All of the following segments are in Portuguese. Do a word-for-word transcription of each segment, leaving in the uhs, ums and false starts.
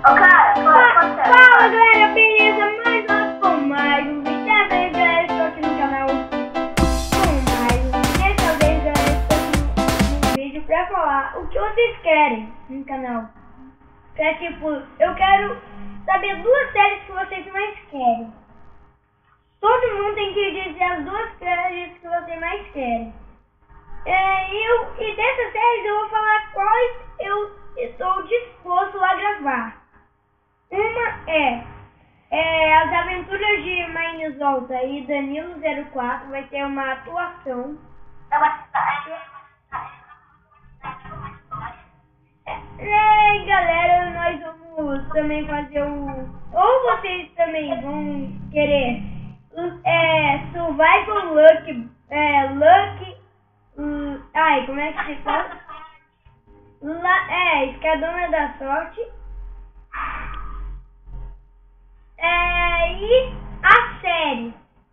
Ô cara, fala, pode ser. Fala galera, beleza? Mais nós com mais um vídeo. Dessa vez galera, estou aqui no canal com mais um vídeo. Dessa vez galera, estou aqui no vídeo pra falar o que vocês querem no canal. É tipo, eu quero saber duas séries que vocês mais querem. Todo mundo tem que dizer as duas séries que vocês mais querem. É, eu, e dessas séries eu vou falar quais eu estou disposto a gravar. Uma é, é As Aventuras de Minezolta e Danilo zero quatro, vai ter uma atuação. É, galera, nós vamos também fazer o... Ou vocês também vão querer é, Survival Luck, é, Luck... Hum, ai, como é que se fala? La, é, Escadona da Sorte. É, e a série.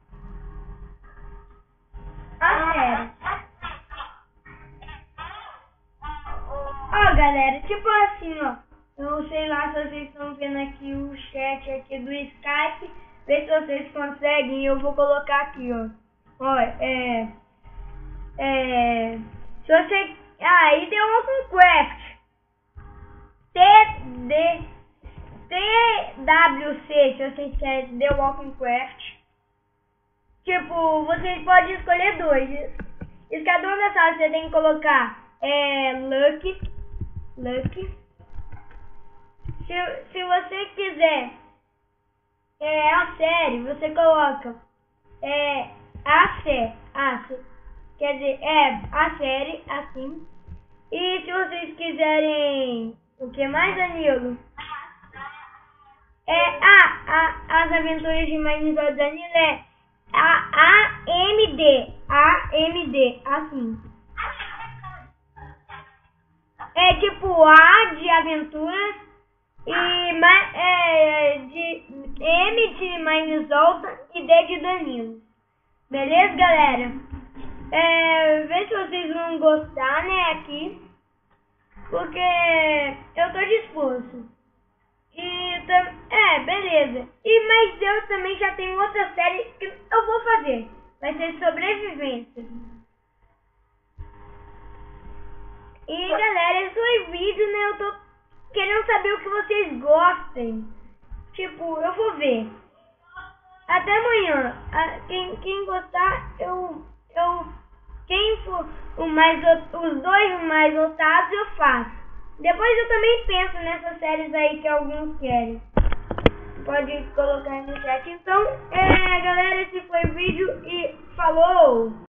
A série. Ó, galera, tipo assim, ó. Eu sei lá se vocês estão vendo aqui o chat aqui do Skype. Vê se vocês conseguem. Eu vou colocar aqui, ó. Ó, é... É... Se você... Ah, e The Walking Craft. T D... T W C, se vocês querem The Walking Craft. Tipo, vocês podem escolher dois. Escadão da sala você tem que colocar é, Lucky. Lucky. Se, se você quiser é, a série, você coloca é, a série. A, quer dizer, é a série, assim. E se vocês quiserem... O que mais, Danilo? É, ah, a, As Aventuras de Minezolta Danilo é a AMD, AMD, assim. É tipo A de aventuras e é, de M de Minezolta e D de Danilo. Beleza, galera? É, vê se vocês vão gostar, né, aqui. Porque eu tô disposto. E é, beleza. E mas eu também já tenho outra série que eu vou fazer. Vai ser Sobrevivência. E galera, esse foi o vídeo, né? Eu tô querendo saber o que vocês gostem. Tipo, eu vou ver. Até amanhã. Quem, quem gostar, eu, eu quem for o mais, os dois mais votados, eu faço. Depois eu também penso nessas séries aí que alguns querem. Pode colocar aí no chat. Então, é, galera, esse foi o vídeo e falou!